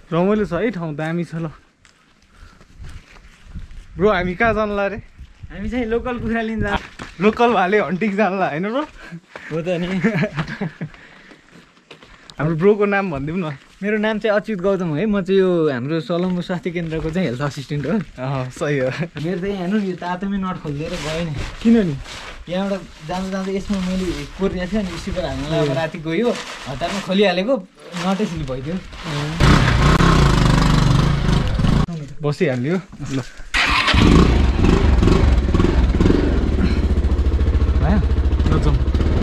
रमाइलो छ है ठाउँ दामी छ ल ब्रो हामी कहाँ जानला रे हामी चाहिँ लोकल कुखुरा लिन्छ लोकल भाले हन्टिङ जानला हैन ब्रो हो त नि हाम्रो ब्रोको नाम भनिदिउँ न मेरो नाम चाहिँ अच्युत गौतम हो है म चाहिँ यो हाम्रो सलम्बु स्वास्थ्य केन्द्रको चाहिँ हेल्थ असिस्टेन्ट हो सही हो मेरो चाहिँ हेर्नु यो तातोमै नट खोलिदिएर गएँ नि किन नि यहाँबाट जाँदा जाँदा यसमा मैले कोरिया थियो नि स्टिकर हाल्नुलाई अब राति गयो हतारमा खोलिहालेको नटै सिली भइदियो बसिहाल्यो ल नजाउँ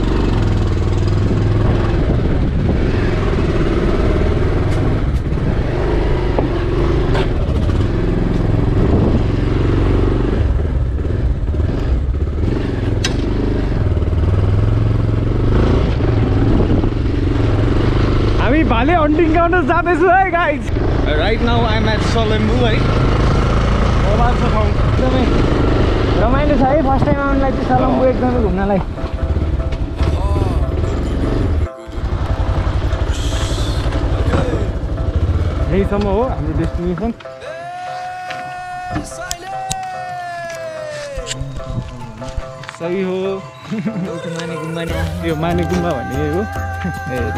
हामी भाले हन्टिङ गर्न जाँदैछु है guys right now I'm at Salambu है रमाइलो ठाउँ एकदमै रमाइलो छ है फर्स्ट टाइम आउनुलाई चाहिँ सलम्बु एकदमै घुम्नलाई यहीसम्म हो हाम्रो डेस्टिनेसन सही हो माने गुम्बा यो माने गुम्बा भन्ने हो ए ल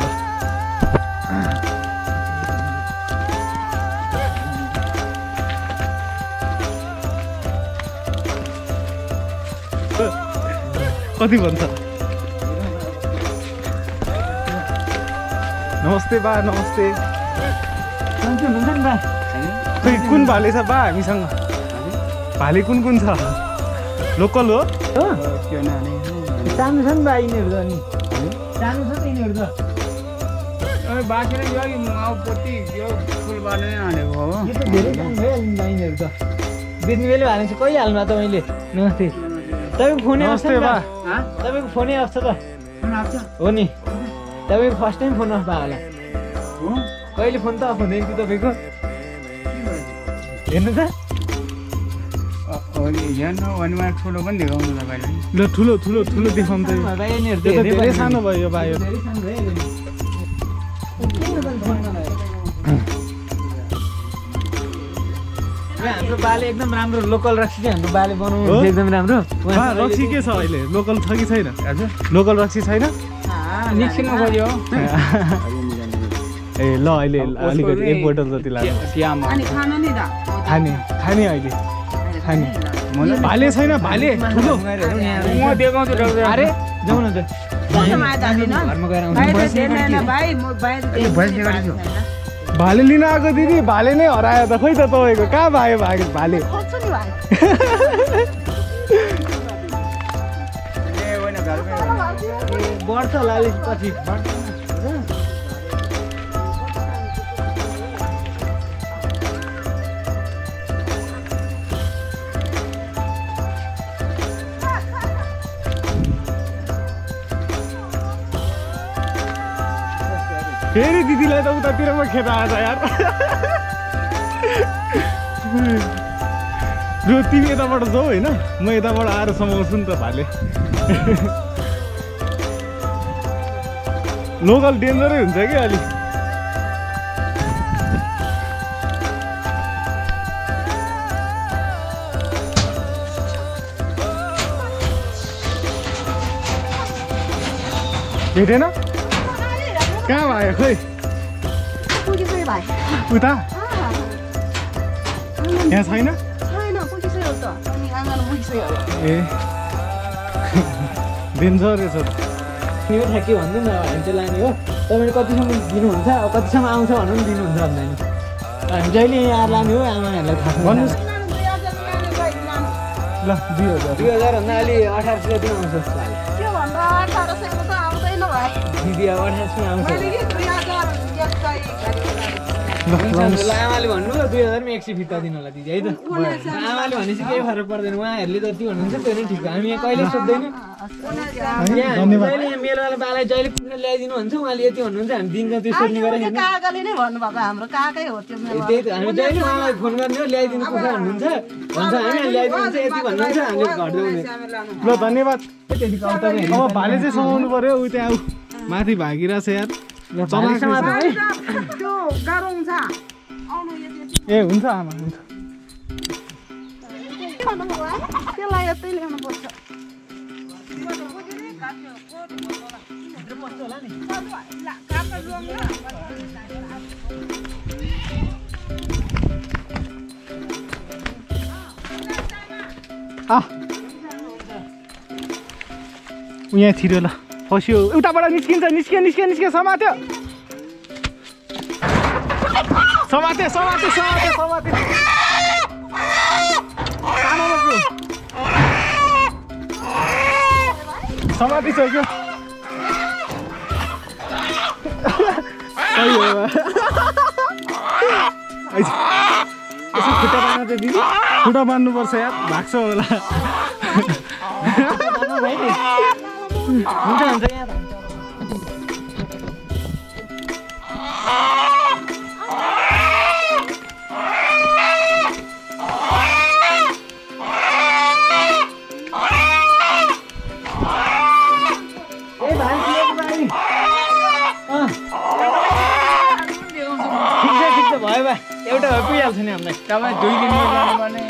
कति भन्छ नमस्ते बा नमस्ते हुन्छ नि बा खै कुन भाले छ बा हामीसँग भाले कुन कुन छ लोकल हो सानो छ नि बा यिनीहरू त अनि सानो छ त यिनीहरू त बाँचेर यो अघि माउपट्टि यो फुलबाट नै हालेको हो यो त धेरै काम भइहाल्यो नि यिनीहरू त बेच्ने बेला हालेको छ कहिले हाल्नु तपाईँले नमस्ते तपाईँको फोनै आउँछ बा तपाईँको फोनै आउँछ त हो नि तपाईँको फर्स्ट टाइम फोन आउँछ होला कहिले फोन त अफ हुँदैन थियो तपाईँको हेर्नु त हेर्नु भने मलाई ठुलो पनि देखाउनु तपाईँले ल ठुलो ठुलो ठुलो देखाउनु त धेरै सानो भयो यो भाइ हाम्रो बाले एकदम राम्रो लोकल रक्सी चाहिँ हाम्रो बाले बनाउनु एकदम राम्रो रक्सी के छ अहिले लोकल छ कि छैन लोकल रक्सी छैन निस्किन खोज्यो ए ल अहिले अलिकति एक बोतल जति लाग्यो खाने खाने अहिले खाने भाले छैन भाले ठुलो म देखाउँछु अरे जाउँ न त भाले लिन आएको दिदी भाले नै हरायो त खोइ त तपाईँको कहाँ भयो भाले बढ्छ होला अलिक पछि फेरि दिदीलाई त उतातिरमा खेत आएछ यार जो तिमी यताबाट जाऊ होइन म यताबाट आएर समाउँछु नि त भाले लोकल डेन्जरै हुन्छ कि अलिक भेटेन कहाँ भयो खोइ उता यहाँ छैन ए डेन्जर रहेछ यो ठ्याक्कै भन्नु न हामी चाहिँ लाने हो तपाईँले कतिसम्म दिनुहुन्छ अब कतिसम्म आउँछ भन्नु पनि दिनुहुन्छ भन्दा नि हामी जहिले यहाँ आएर लाने हो आमाहरूलाई थाहा भन्नुहोस् ल 2000 भन्दा अलि 1800 जति आउँछ जस्तो लाग्यो दिदी अब 1800 आउँछ आमाले भन्नु 2000 मा 100 फिर्ता दिनु होला दिदी है त आमाले भनेपछि केही फरक पर्दैन उहाँहरूले जति भन्नुहुन्छ त्यो नै ठिक हो हामी यहाँ कहिले सोध्दैन मेरोवाला बालाई जहिले कुखुरा ल्याइदिनु भन्छ उहाँले यति भन्नुहुन्छ हामी दिन्छ त्यो सोध्ने गरेर काकाले नै भन्नुभएको हाम्रो काकै हो त्यो त्यही त हामी जहिले उहाँलाई फोन गर्ने हो ल्याइदिनु कुखुरा भन्नुहुन्छ भन्छ हामी ल्याइदिनुहुन्छ यति भन्नुहुन्छ हामीले घट्दैउने ल धन्यवाद अब भाले चाहिँ समाउनु पर्यो उ त्यहाँ माथि भागिरहेछ यार त्यो गरौँ छ ए हुन्छ आमा हुन्छ त्यसलाई यतै ल्याउनुपर्छ यहाँ छिर्यो ल फस्यो उताबाट निस्किन्छ निस्क्यो निस्क्यो निस्क्यो समात्यो समात्यो समात्यो समात्यो समात्यो समातिसक्यो यसो खुट्टा बाँध्नु त दिदी खुट्टा बाँध्नुपर्छ यार भाग्छ होला हुन्छ हुन्छ यहाँ भयो बा एउटा भए पुगिहाल्छ नि हामीलाई तपाईँ 2 दिनमा जानुपर्ने